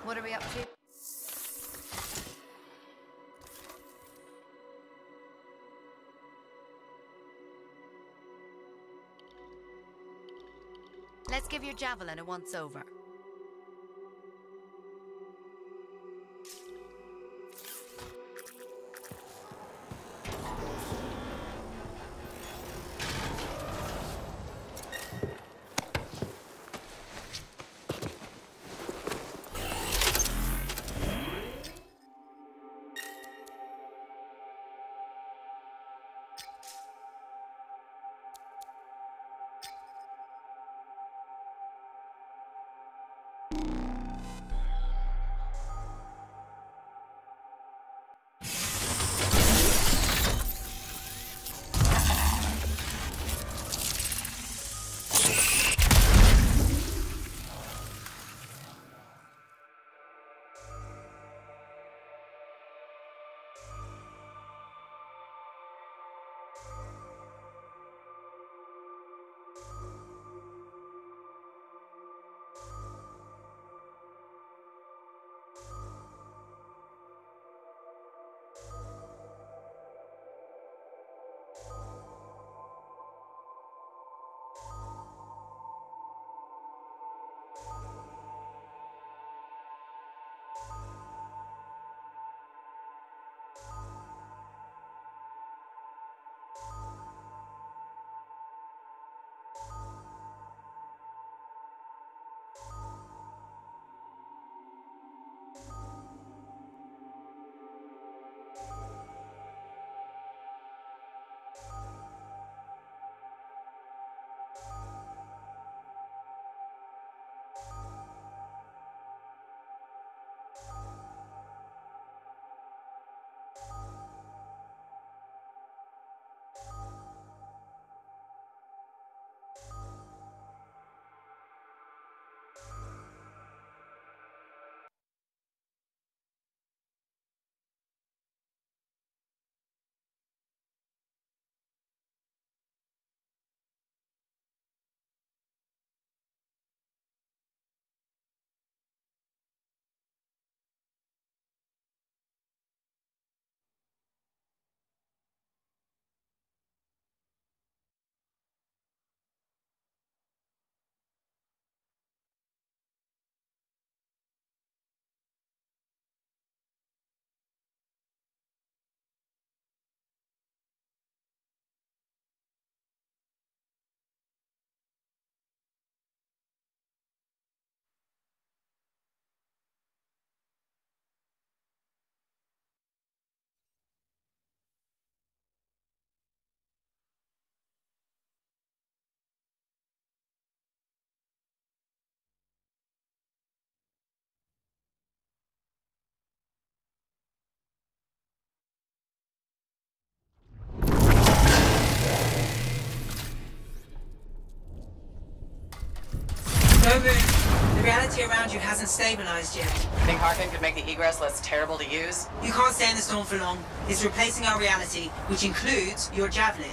What are we up to? Let's give your javelin a once-over. No move. The reality around you hasn't stabilized yet. Think Harkin could make the egress less terrible to use? You can't stay in the storm for long. It's replacing our reality, which includes your javelin.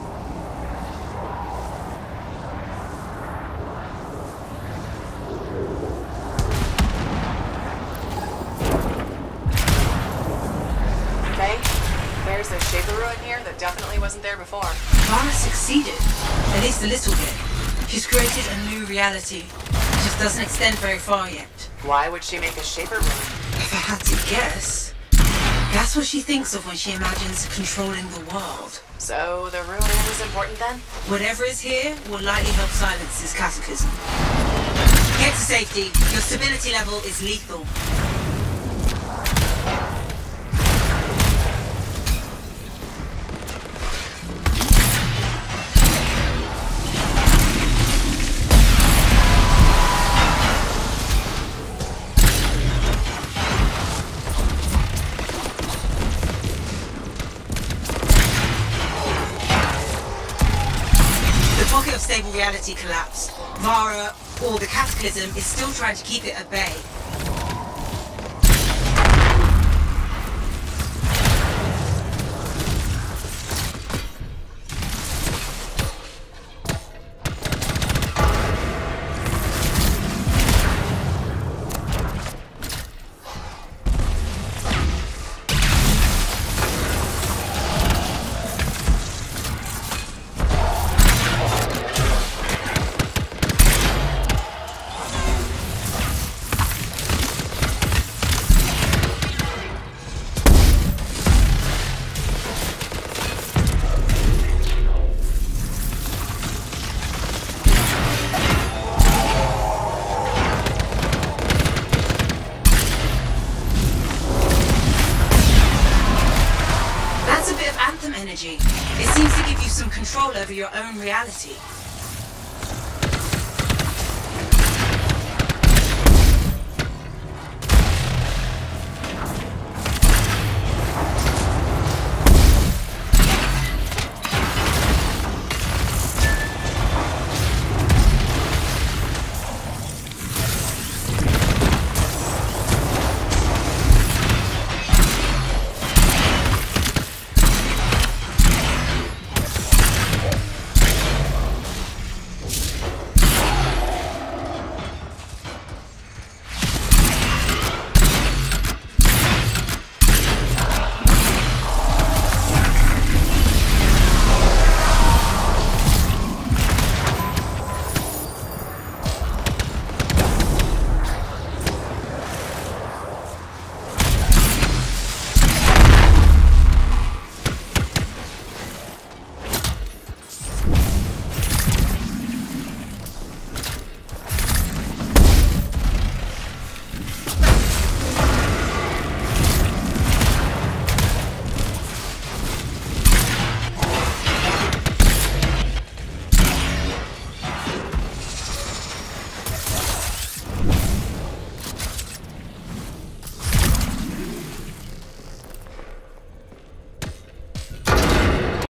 Okay, there's a Shaper Ruin here that definitely wasn't there before. Vara succeeded, at least a little bit. She's created a new reality. It just doesn't extend very far yet. Why would she make a Shaper Ruin? If I had to guess, that's what she thinks of when she imagines controlling the world. So the ruin is important then? Whatever is here will likely help silence this cataclysm. Get to safety. Your stability level is lethal. Pocket of stable reality collapsed. Vara, or the Cataclysm, is still trying to keep it at bay. your own reality.